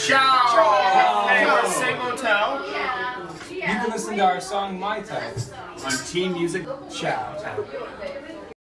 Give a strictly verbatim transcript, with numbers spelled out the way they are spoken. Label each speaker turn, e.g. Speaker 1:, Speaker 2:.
Speaker 1: Ciao!
Speaker 2: Ciao.
Speaker 1: We're Sing Motel
Speaker 2: You can listen to our song My Type
Speaker 1: on Team Music. Ciao.